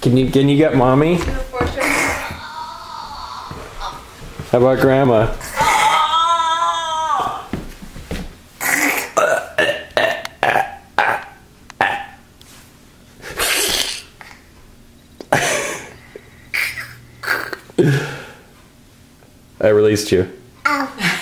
Can you get mommy? How about grandma? I released you. Ow.